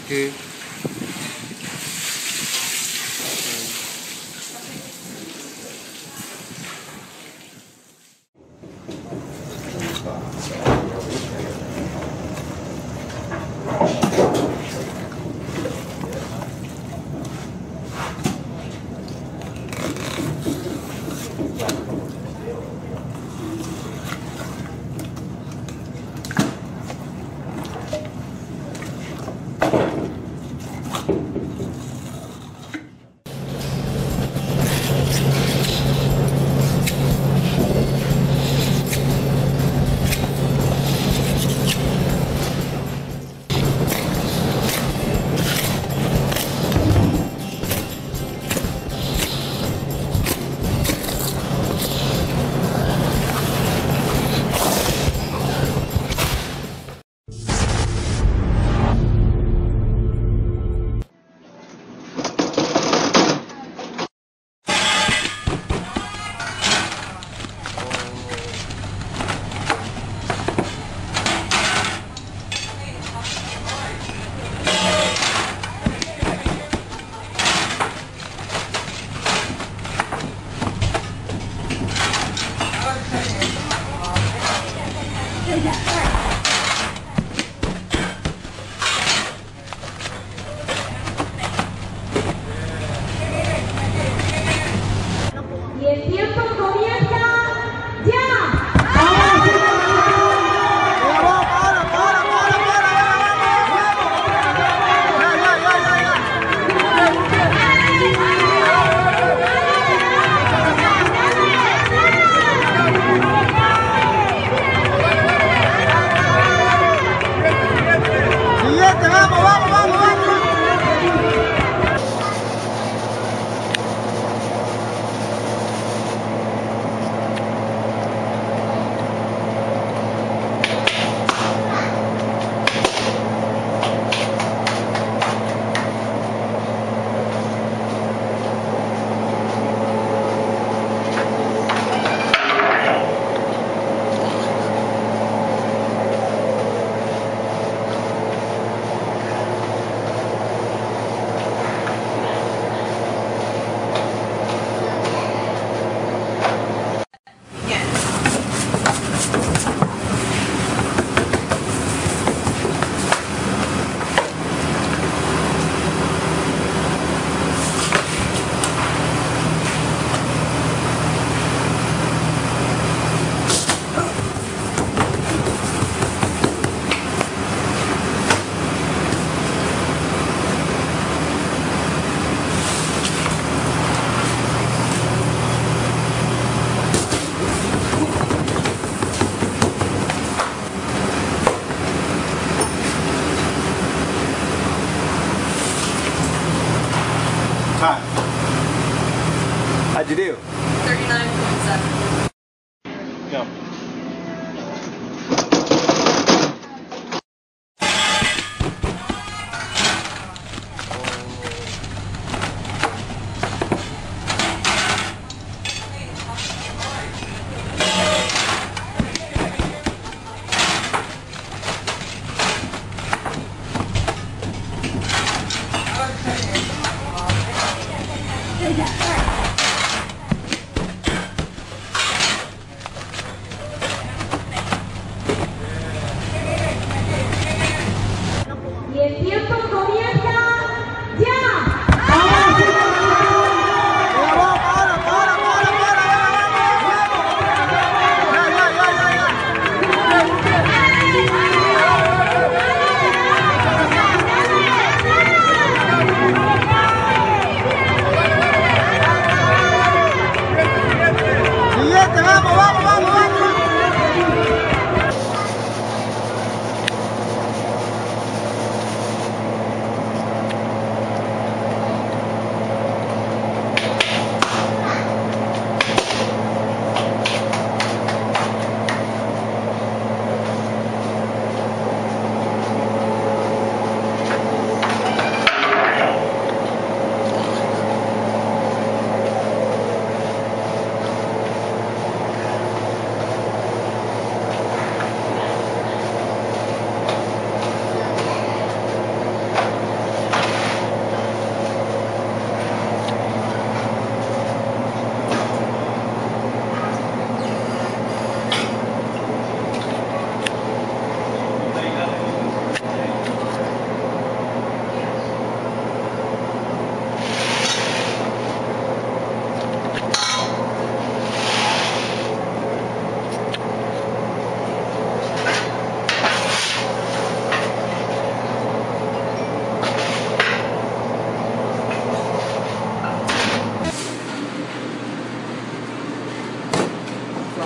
Okay.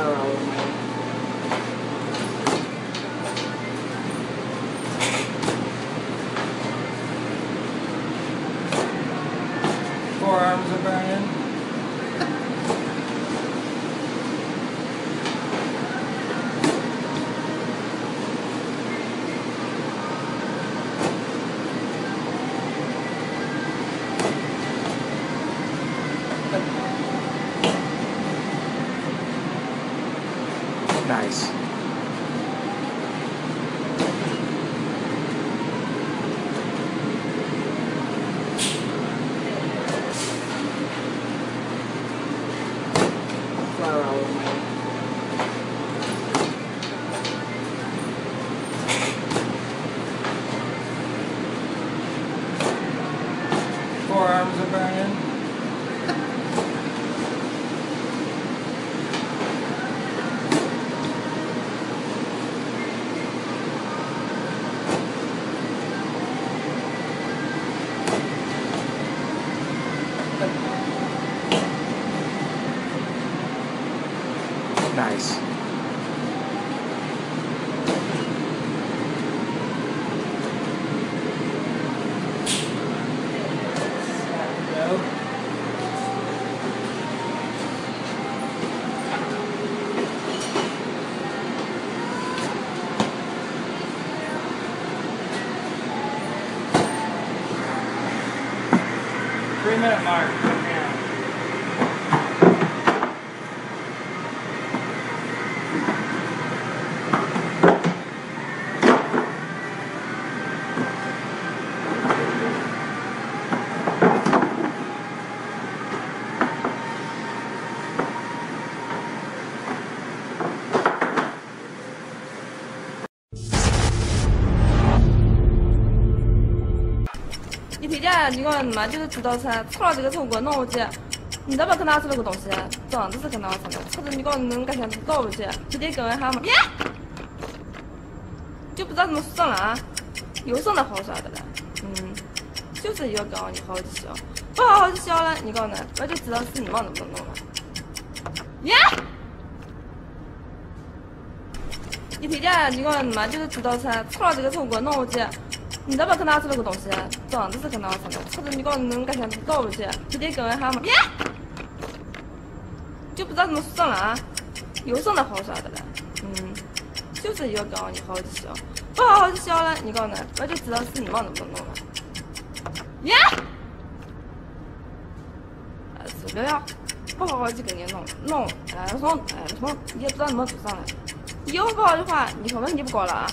Forearms are burning. Nice. Forearms are burning. Nice. Go. Three-minute mark right now. 一提价，你看嘛，就是知道噻，出了这个错过弄去，你都不可拿出那个东西，这样子是可拿出来，或者你讲能干啥子搞不去，直接跟问他嘛，耶，就不知道怎么算了啊，又算到好耍的了，就是要搞你好就小，不好好就小了，你搞呢，我就知道是你往能不能弄了，耶。一提价，你看嘛，就是知道噻，出了这个错过弄去。你都不可拿出那个东西，这样子是可拿出来，或者你讲能干啥子搞不去，直接跟问他嘛，耶，就不知道怎么算了啊，又算到好耍的了，就是要搞你好就小，不好好就小了，你搞呢，我就知道是你往能不能弄了，耶，是不要，不好好就跟你弄，说，你也不知道怎么做上来，有不好的话，你可问题不搞了啊。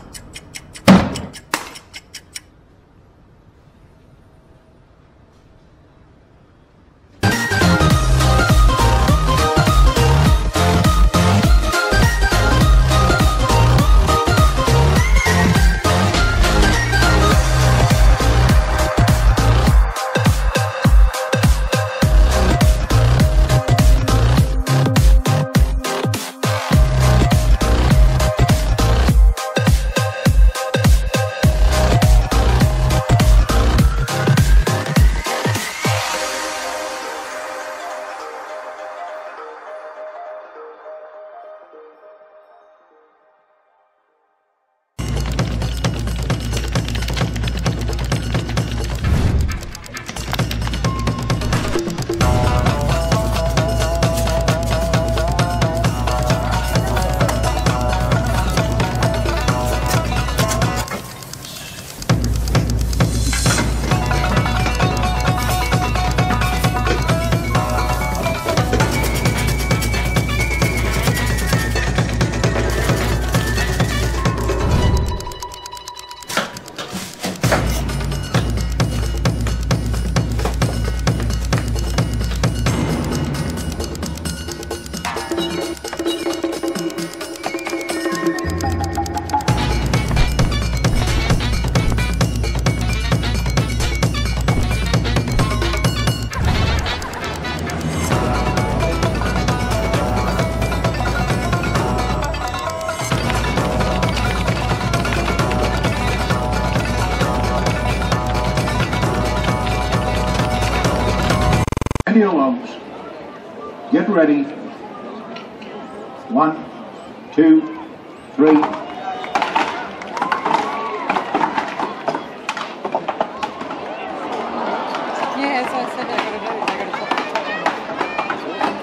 Any alarms? Get ready. 1, 2, 3. Yeah, so I said I gotta do it. I gotta put the top on.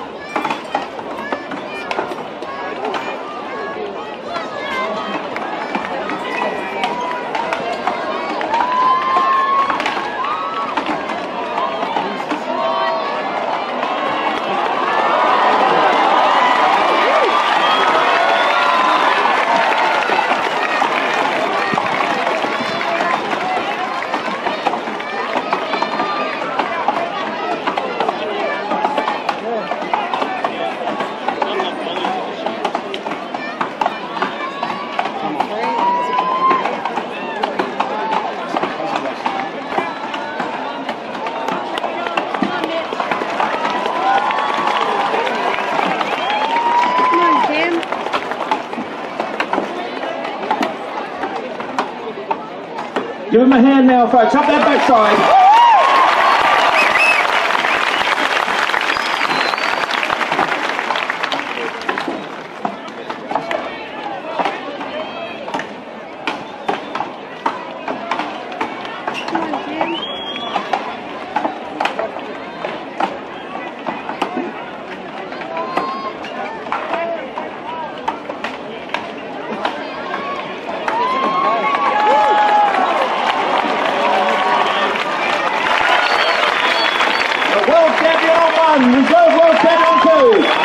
Give him a hand now, folks. Up that backside. World Champion 1, Reserve World Champion 2.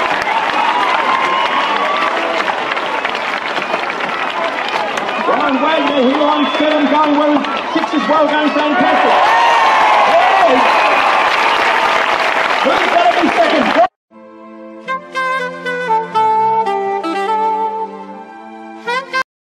Brian Wagner, he on 7, going well, 6 as well, going fantastic. Who's going to be second?